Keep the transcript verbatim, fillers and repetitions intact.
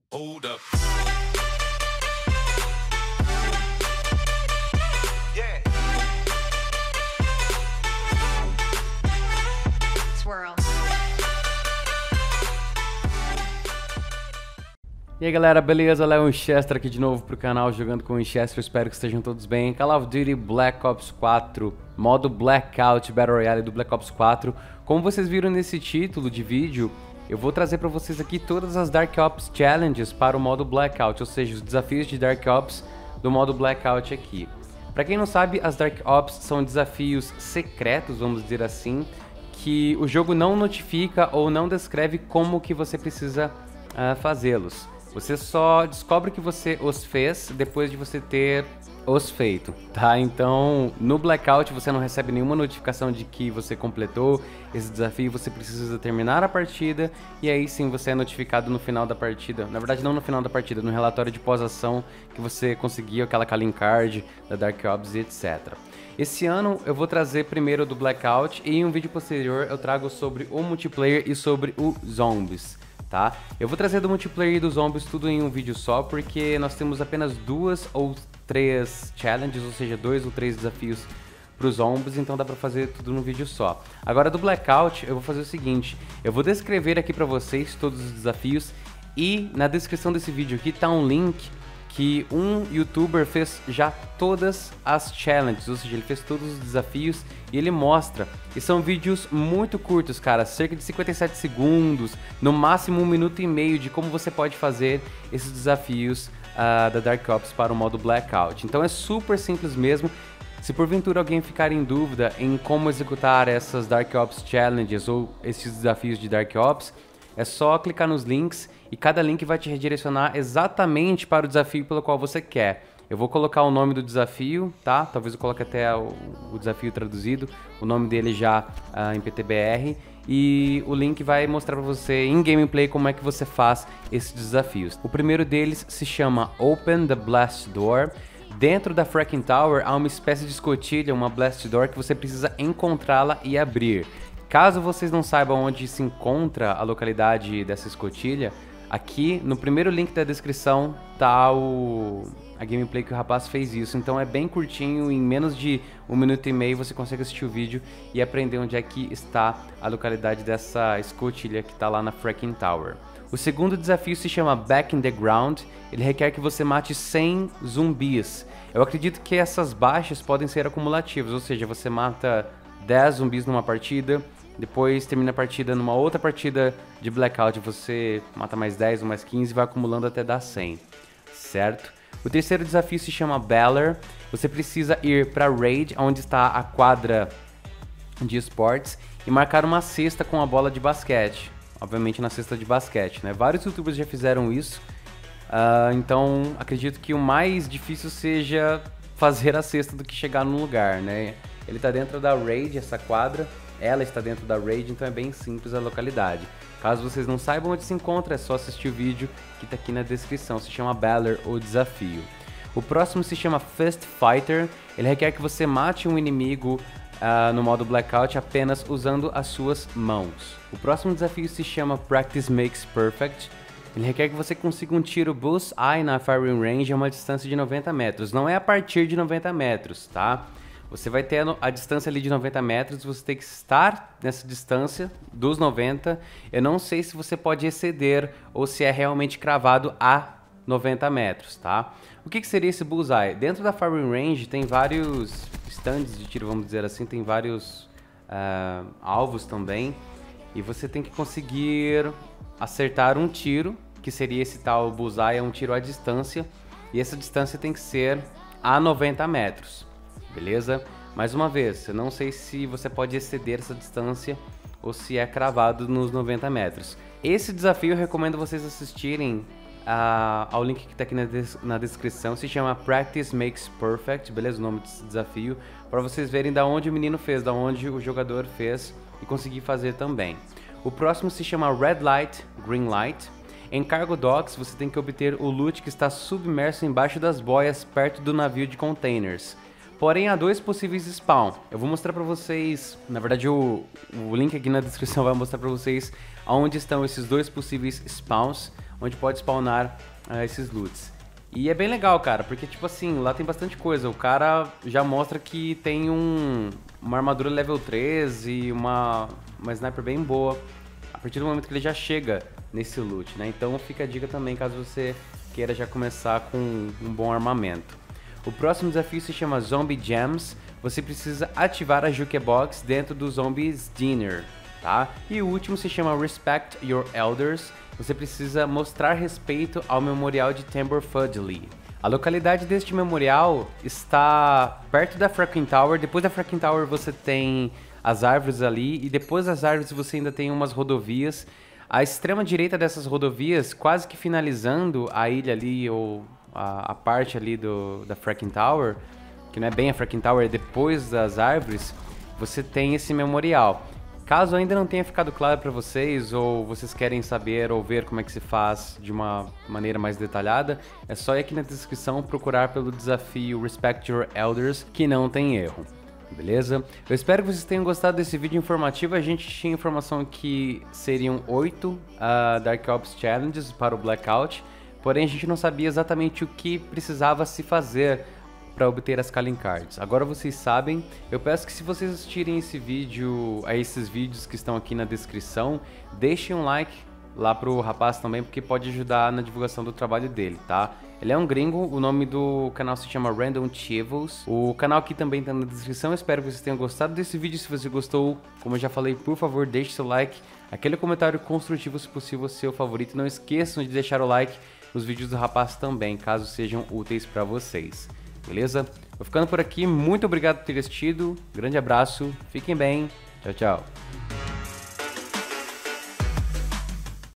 Hold up. Yeah. Swirl. E aí galera, beleza? Léo Winchester aqui de novo pro canal Jogando com Winchester, espero que estejam todos bem. Call of Duty Black Ops quatro, modo Blackout Battle Royale do Black Ops quatro. Como vocês viram nesse título de vídeo, eu vou trazer para vocês aqui todas as Dark Ops Challenges para o modo Blackout, ou seja, os desafios de Dark Ops do modo Blackout aqui. Para quem não sabe, as Dark Ops são desafios secretos, vamos dizer assim, que o jogo não notifica ou não descreve como que você precisa uh, fazê-los. Você só descobre que você os fez depois de você ter os feito, tá? Então, no Blackout você não recebe nenhuma notificação de que você completou esse desafio, você precisa terminar a partida e aí sim você é notificado no final da partida. Na verdade, não no final da partida, no relatório de pós-ação que você conseguiu aquela calling card da Dark Ops e etcétera. Esse ano eu vou trazer primeiro do Blackout e em um vídeo posterior eu trago sobre o multiplayer e sobre o Zombies. Tá? Eu vou trazer do multiplayer e dos zombies tudo em um vídeo só, porque nós temos apenas duas ou três challenges, ou seja, dois ou três desafios para os zombies, então dá para fazer tudo num vídeo só. Agora do Blackout eu vou fazer o seguinte, eu vou descrever aqui para vocês todos os desafios e na descrição desse vídeo aqui tá um link que um youtuber fez já todas as challenges, ou seja, ele fez todos os desafios e ele mostra. E são vídeos muito curtos, cara, cerca de cinquenta e sete segundos, no máximo um minuto e meio de como você pode fazer esses desafios uh, da Dark Ops para o modo Blackout. Então é super simples mesmo. Se porventura alguém ficar em dúvida em como executar essas Dark Ops Challenges ou esses desafios de Dark Ops, é só clicar nos links e cada link vai te redirecionar exatamente para o desafio pelo qual você quer. Eu vou colocar o nome do desafio, tá? Talvez eu coloque até o, o desafio traduzido, o nome dele já uh, em P T B R. E o link vai mostrar para você em gameplay como é que você faz esses desafios. O primeiro deles se chama Open the Blast Door. Dentro da Fracking Tower há uma espécie de escotilha, uma Blast Door, que você precisa encontrá-la e abrir. Caso vocês não saibam onde se encontra a localidade dessa escotilha, aqui no primeiro link da descrição tá o, a gameplay que o rapaz fez isso. Então é bem curtinho, em menos de um minuto e meio você consegue assistir o vídeo e aprender onde é que está a localidade dessa escotilha que está lá na Fracking Tower. O segundo desafio se chama Back in the Ground. Ele requer que você mate cem zumbis. Eu acredito que essas baixas podem ser acumulativas, ou seja, você mata dez zumbis numa partida, depois termina a partida numa outra partida de Blackout, você mata mais dez ou mais quinze e vai acumulando até dar cem, certo? O terceiro desafio se chama Valor. Você precisa ir para Raid, onde está a quadra de esportes, e marcar uma cesta com a bola de basquete. Obviamente na cesta de basquete, né? Vários youtubers já fizeram isso, uh, então acredito que o mais difícil seja fazer a cesta do que chegar no lugar, né? Ele está dentro da Raid, essa quadra. Ela está dentro da Raid, então é bem simples a localidade. Caso vocês não saibam onde se encontra, é só assistir o vídeo que está aqui na descrição. Se chama Valor, ou desafio. O próximo se chama Fist Fighter. Ele requer que você mate um inimigo uh, no modo Blackout apenas usando as suas mãos. O próximo desafio se chama Practice Makes Perfect. Ele requer que você consiga um tiro Bullseye na firing range a uma distância de noventa metros. Não é a partir de noventa metros, tá? Você vai ter a distância ali de noventa metros, você tem que estar nessa distância dos noventa. Eu não sei se você pode exceder ou se é realmente cravado a noventa metros, tá? O que, que seria esse Bullseye? Dentro da firing range tem vários stands de tiro, vamos dizer assim, tem vários uh, alvos também. E você tem que conseguir acertar um tiro, que seria esse tal Bullseye, é um tiro à distância. E essa distância tem que ser a noventa metros. Beleza? Mais uma vez, eu não sei se você pode exceder essa distância ou se é cravado nos noventa metros. Esse desafio eu recomendo vocês assistirem uh, ao link que está aqui na, des na descrição. Se chama Practice Makes Perfect, beleza? O nome desse desafio, para vocês verem da onde o menino fez, da onde o jogador fez e conseguir fazer também. O próximo se chama Red Light, Green Light. Em Cargo Docks você tem que obter o loot que está submerso embaixo das boias perto do navio de containers. Porém, há dois possíveis spawn. Eu vou mostrar pra vocês, na verdade o, o link aqui na descrição vai mostrar pra vocês onde estão esses dois possíveis spawns, onde pode spawnar uh, esses loots. E é bem legal, cara, porque tipo assim, lá tem bastante coisa. O cara já mostra que tem um, uma armadura level três e uma, uma sniper bem boa a partir do momento que ele já chega nesse loot, né? Então fica a dica também caso você queira já começar com um bom armamento. O próximo desafio se chama Zombie Jams. Você precisa ativar a Jukebox dentro do Zombies Dinner, tá? E o último se chama Respect Your Elders. Você precisa mostrar respeito ao memorial de Tambor Fudley. A localidade deste memorial está perto da Fracking Tower. Depois da Fracking Tower você tem as árvores ali, e depois das árvores você ainda tem umas rodovias. À extrema direita dessas rodovias, quase que finalizando a ilha ali, ou a, a parte ali do, da Fracking Tower, que não é bem a Fracking Tower, é depois das árvores, você tem esse memorial. Caso ainda não tenha ficado claro para vocês, ou vocês querem saber ou ver como é que se faz de uma maneira mais detalhada, é só ir aqui na descrição procurar pelo desafio Respect Your Elders, que não tem erro. Beleza? Eu espero que vocês tenham gostado desse vídeo informativo. A gente tinha informação que seriam oito uh, Dark Ops Challenges para o Blackout, porém a gente não sabia exatamente o que precisava se fazer para obter as Calling Cards. Agora vocês sabem. Eu peço que se vocês assistirem esse vídeo, a esses vídeos que estão aqui na descrição, deixem um like lá pro rapaz também, porque pode ajudar na divulgação do trabalho dele, tá? Ele é um gringo, o nome do canal se chama Random Chivos. O canal aqui também tá na descrição. Espero que vocês tenham gostado desse vídeo. Se você gostou, como eu já falei, por favor, deixe seu like, aquele comentário construtivo, se possível, seu favorito. Não esqueçam de deixar o like nos vídeos do rapaz também, caso sejam úteis para vocês. Beleza? Vou ficando por aqui. Muito obrigado por ter assistido. Grande abraço. Fiquem bem. Tchau, tchau.